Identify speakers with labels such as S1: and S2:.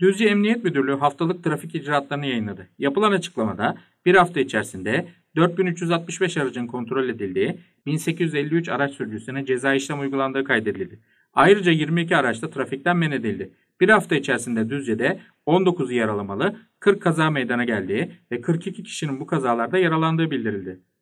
S1: Düzce Emniyet Müdürlüğü haftalık trafik icraatlarını yayınladı. Yapılan açıklamada bir hafta içerisinde 4365 aracın kontrol edildiği, 1853 araç sürücüsüne ceza işlem uygulandığı kaydedildi. Ayrıca 22 araçta trafikten men edildi. Bir hafta içerisinde Düzce'de 19 yaralamalı, 40 kaza meydana geldiği ve 42 kişinin bu kazalarda yaralandığı bildirildi.